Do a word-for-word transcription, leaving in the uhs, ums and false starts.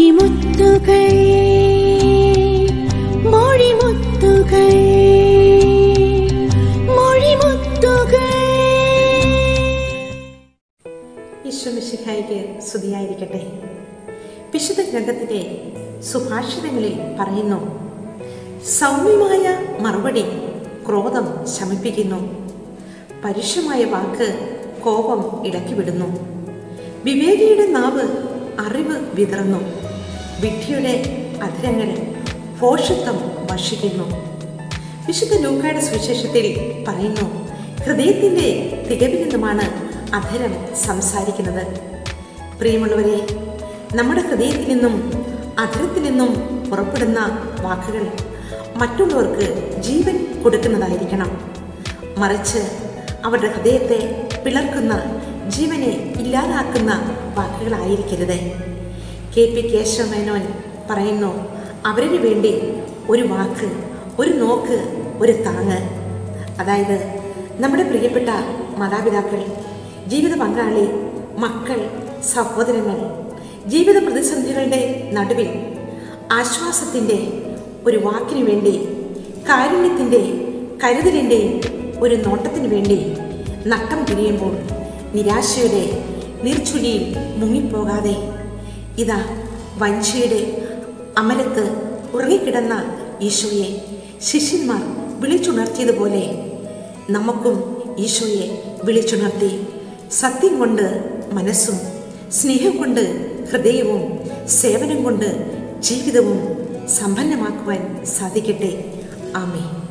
മൊഴിമുത്തുകൾ മൊഴിമുത്തുകൾ മൊഴിമുത്തുകൾ. ഈശോ മിശിഹായ്ക്ക് സ്തുതിയായിരിക്കട്ടെ. വിശുദ്ധ ഗ്രന്ഥത്തിലെ സുഭാഷിതങ്ങളിൽ പറയുന്നു, സൗമ്യമായ മറുപടി ക്രോധം ശമിപ്പിക്കുന്നു, പരുഷമായ വാക്ക് കോപം ഇളക്കിവിടുന്നു, വിവേകിയുടെ നാവ് അറിവ് വിതറുന്നു, വിഡ്ഢിയുടെ അധരങ്ങൾ ഭോഷത്വം വർഷിക്കുന്നു. വിശുദ്ധ ലൂക്കായുടെ സുവിശേഷത്തിൽ പറയുന്നു, ഹൃദയത്തിൻ്റെ തികവിൽ നിന്നുമാണ് അധരം സംസാരിക്കുന്നത്. പ്രിയമുള്ളവരെ, നമ്മുടെ ഹൃദയത്തിൽ നിന്നും അധരത്തിൽ നിന്നും പുറപ്പെടുന്ന വാക്കുകൾ മറ്റുള്ളവർക്ക് ജീവൻ കൊടുക്കുന്നതായിരിക്കണം. മറിച്ച് അവരുടെ ഹൃദയത്തെ പിളർക്കുന്ന, ജീവനെ ഇല്ലാതാക്കുന്ന വാക്കുകളായിരിക്കരുത്. കെ പി കേശവമേനോൻ പറയുന്നു, അവരിന് വേണ്ടി ഒരു വാക്ക്, ഒരു നോക്ക്, ഒരു താങ്ങ്. അതായത് നമ്മുടെ പ്രിയപ്പെട്ട മാതാപിതാക്കൾ, ജീവിത പങ്കാളി, മക്കൾ, സഹോദരങ്ങൾ, ജീവിത പ്രതിസന്ധികളുടെ നടുവിൽ ആശ്വാസത്തിൻ്റെ ഒരു വാക്കിനു വേണ്ടി, കാരുണ്യത്തിൻ്റെ, കരുതലിൻ്റെ ഒരു നോട്ടത്തിനു വേണ്ടി നട്ടം തിരിയുമ്പോൾ നിരാശയുടെ നീർച്ചുഴിയിൽ മുങ്ങിപ്പോകാതെ, ഇതാ വഞ്ചിയുടെ അമരത്ത് ഉറങ്ങിക്കിടന്ന ഈശോയെ ശിഷ്യന്മാർ വിളിച്ചുണർത്തിയതുപോലെ നമുക്കും ഈശോയെ വിളിച്ചുണർത്തി സത്യം കൊണ്ട് മനസ്സും, സ്നേഹം കൊണ്ട് ഹൃദയവും, സേവനം കൊണ്ട് ജീവിതവും സമ്പന്നമാക്കുവാൻ സാധിക്കട്ടെ. ആമേൻ.